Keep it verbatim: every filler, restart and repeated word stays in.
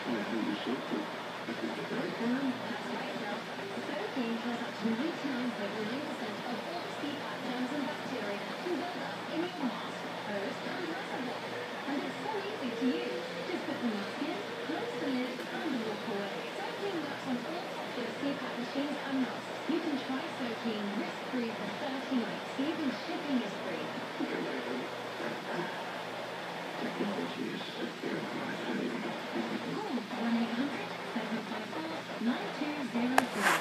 Soaking has up to nine times over nine percent of all the ski pack germs and bacteria can build up in your mask, hose, and reservoir. And it's so easy to use. Just put the mask in, close the lid, and walk away. Soaking works on all popular ski pack machines and masks. You can try soaking risk-free for thirty nights. Even shipping is free. Technology is secure, my friend. Call one eight hundred, seven five four, nine two zero three.